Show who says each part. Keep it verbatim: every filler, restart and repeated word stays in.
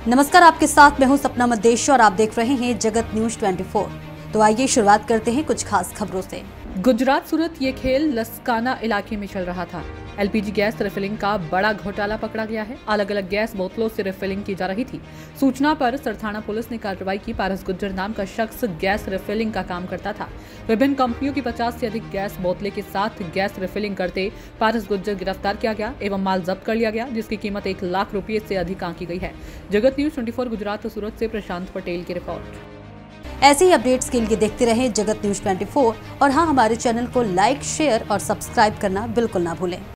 Speaker 1: नमस्कार, आपके साथ मैं हूं सपना मदेश और आप देख रहे हैं जगत न्यूज चौबीस। तो आइए शुरुआत करते हैं कुछ खास खबरों से।
Speaker 2: गुजरात सूरत ये खेल लस्काना इलाके में चल रहा था। एलपीजी गैस रिफिलिंग का बड़ा घोटाला पकड़ा गया है। अलग अलग गैस बोतलों से रिफिलिंग की जा रही थी। सूचना पर सरथाना पुलिस ने कार्रवाई की। पारस गुज्जर नाम का शख्स गैस रिफिलिंग का काम करता था। विभिन्न कंपनियों की पचास से अधिक गैस बोतलें के साथ गैस रिफिलिंग करते पारस गुज्जर गिरफ्तार किया गया एवं माल जब्त कर लिया गया, जिसकी कीमत एक लाख रुपये से अधिक आंकी गई है। जगत न्यूज चौबीस गुजरात सूरत से प्रशांत पटेल की रिपोर्ट।
Speaker 1: ऐसे ही अपडेट्स के लिए देखते रहें जगत न्यूज चौबीस और हाँ, हमारे चैनल को लाइक, शेयर और सब्सक्राइब करना बिल्कुल ना भूलें।